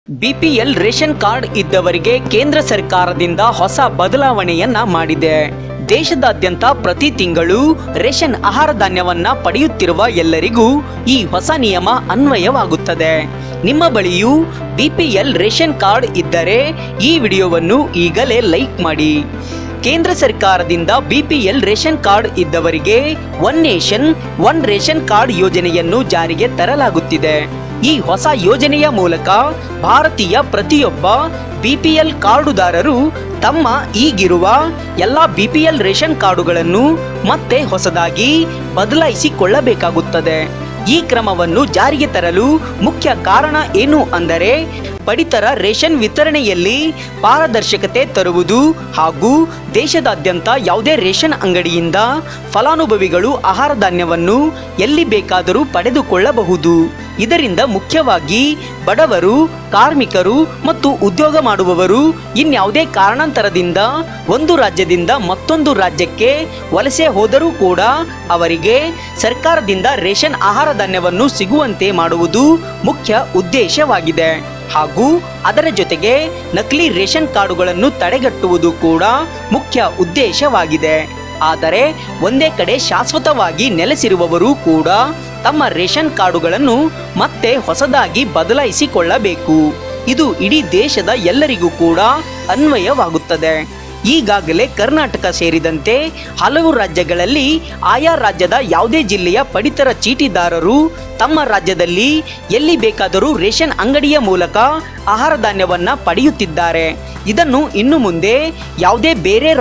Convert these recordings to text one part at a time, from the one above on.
BPL ration card ಇದ್ದವರಿಗೆ ಕೇಂದ್ರ ಸರ್ಕಾರದಿಂದ ಹೊಸ ಬದಲಾವಣೆಯನ್ನ ಮಾಡಿದೆ. ದೇಶದಾದ್ಯಂತ ಪ್ರತಿ ತಿಂಗಳು ರೇಷನ್ ಆಹಾರ ಧಾನ್ಯವನ್ನ ಪಡೆಯುತ್ತಿರುವ ಎಲ್ಲರಿಗೂ ಈ ಹೊಸ ನಿಯಮ ಅನ್ವಯವಾಗುತ್ತದೆ. ನಿಮ್ಮ ಬಳಿಯೂ ಬಿಪಿಎಲ್ ರೇಷನ್ ಕಾರ್ಡ್ ಇದ್ದರೆ ಈ ವಿಡಿಯೋವನ್ನು ಈಗಲೇ ಲೈಕ್ ಮಾಡಿ. ಕೇಂದ್ರ ಸರ್ಕಾರದಿಂದ ಬಿಪಿಎಲ್ ರೇಷನ್ ಕಾರ್ಡ್ ಇದ್ದವರಿಗೆ one nation one ration card ಯೋಜನೆಯನ್ನು ಜಾರಿಗೆ ತರಲಾಗುತ್ತಿದೆ. ಈ ಹೊಸ ಯೋಜನೆಯ ಮೂಲಕ ಭಾರತೀಯ ಪ್ರತಿಯೊಬ್ಬ ಬಿಪಿಎಲ್ ಕಾರ್ಡುದಾರರು ತಮ್ಮ ಈಗಿರುವ ಎಲ್ಲ ಬಿಪಿಎಲ್ ರೇಷನ್ ಕಾರ್ಡುಗಳನ್ನು ಮತ್ತೆ ಹೊಸದಾಗಿ ಬದಲಾಯಿಸಿಕೊಳ್ಳಬೇಕಾಗುತ್ತದೆ. ಈ ಕ್ರಮವನ್ನು ಜಾರಿಗೆ ತರಲು ಮುಖ್ಯ ಕಾರಣ ಏನು ಅಂದರೆ ಪಡಿತರ ರೇಷನ್ ವಿತರಣೆಯಲ್ಲಿ ಪಾರದರ್ಶಕತೆ ತರುವುದು ಹಾಗೂ ದೇಶದಾದ್ಯಂತ ಯಾವುದೇ ರೇಷನ್ ಅಂಗಡಿಯಿಂದ ಫಲಾನುಭವಿಗಳು ಆಹಾರ ಧಾನ್ಯವನ್ನು ಎಲ್ಲಿ ಬೇಕಾದರೂ ಪಡೆದುಕೊಳ್ಳಬಹುದು. ಇದರಿಂದ ಮುಖ್ಯವಾಗಿ ಬಡವರು, ಕಾರ್ಮಿಕರು ಮತ್ತು ಉದ್ಯೋಗ ಮಾಡುವವರು ಇನ್ಯಾವುದೇ ಕಾರಣಾಂತರದಿಂದ ಒಂದು ರಾಜ್ಯದಿಂದ ಮತ್ತೊಂದು ರಾಜ್ಯಕ್ಕೆ ವಲಸೆ ಹೋದರೂ ಕೂಡ ಅವರಿಗೆ ಸರ್ಕಾರದಿಂದ ರೇಷನ್ ಆಹಾರ ಧಾನ್ಯವನ್ನು ಸಿಗುವಂತೆ ಮಾಡುವುದು ಮುಖ್ಯ ಉದ್ದೇಶವಾಗಿದೆ. ಹಾಗೂ ಅದರ ಜೊತೆಗೆ ನಕಲಿ ರೇಷನ್ ಕಾರ್ಡುಗಳನ್ನು ತಡೆಗಟ್ಟುವುದು ಕೂಡ ಮುಖ್ಯ ಉದ್ದೇಶವಾಗಿದೆ. ಆದರೆ ಒಂದೇ ಕಡೆ ಶಾಶ್ವತವಾಗಿ ನೆಲೆಸಿರುವವರು ಕೂಡ ತಮ್ಮ ರೇಷನ್ ಕಾರ್ಡುಗಳನ್ನು ಮತ್ತೆ ಹೊಸದಾಗಿ ಬದಲಾಯಿಸಿಕೊಳ್ಳಬೇಕು. ಇದು ಇಡೀ ದೇಶದ ಎಲ್ಲರಿಗೂ ಕೂಡ ಅನ್ವಯವಾಗುತ್ತದೆ. ಈಗಾಗಲೇ ಕರ್ನಾಟಕ ಸೇರಿದಂತೆ ಹಲವು ರಾಜ್ಯಗಳಲ್ಲಿ ಆಯಾ ರಾಜ್ಯದ ಯಾವುದೇ ಜಿಲ್ಲೆಯ ಪಡಿತರ ಚೀಟಿದಾರರು ತಮ್ಮ ರಾಜ್ಯದಲ್ಲಿ ಎಲ್ಲಿ ಬೇಕಾದರೂ ರೇಷನ್ ಅಂಗಡಿಯ ಮೂಲಕ ಆಹಾರ ಧಾನ್ಯವನ್ನು ಪಡೆಯುತ್ತಿದ್ದಾರೆ. ಇದನ್ನು ಇನ್ನು ಮುಂದೆ ಯಾವುದೇ ಬೇರೆ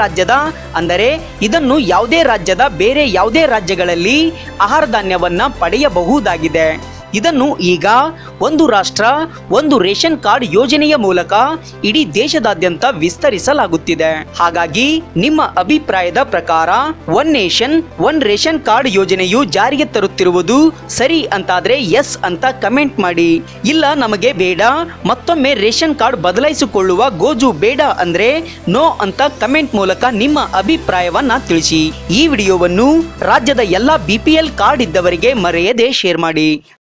ರಾಜ್ಯಗಳಲ್ಲಿ ಆಹಾರ ಧಾನ್ಯವನ್ನು ಪಡೆಯಬಹುದಾಗಿದೆ. ಇದನ್ನು ಈಗ ಒಂದು ರಾಷ್ಟ್ರ ಒಂದು ರೇಷನ್ ಕಾರ್ಡ್ ಯೋಜನೆಯ ಮೂಲಕ ಇಡೀ ದೇಶದಾದ್ಯಂತ ವಿಸ್ತರಿಸಲಾಗುತ್ತಿದೆ. ಹಾಗಾಗಿ ನಿಮ್ಮ ಅಭಿಪ್ರಾಯದ ಪ್ರಕಾರ one nation one ration card ಯೋಜನೆಯು ಜಾರಿಗೆ ತರುತ್ತಿರುವುದು ಸರಿ ಅಂತಾದ್ರೆ ಎಸ್ ಅಂತ ಕಮೆಂಟ್ ಮಾಡಿ. ಇಲ್ಲ ನಮಗೆ ಬೇಡ, ಮತ್ತೊಮ್ಮೆ ರೇಷನ್ ಕಾರ್ಡ್ ಬದಲಾಯಿಸಿಕೊಳ್ಳುವ ಗೋಜು ಬೇಡ ಅಂದ್ರೆ ನೋ ಅಂತ ಕಮೆಂಟ್ ಮೂಲಕ ನಿಮ್ಮ ಅಭಿಪ್ರಾಯವನ್ನ ತಿಳಿಸಿ. ಈ ವಿಡಿಯೋವನ್ನು ರಾಜ್ಯದ ಎಲ್ಲ ಬಿಪಿಎಲ್ ಕಾರ್ಡ್ ಇದ್ದವರಿಗೆ ಮರೆಯದೆ ಶೇರ್ ಮಾಡಿ.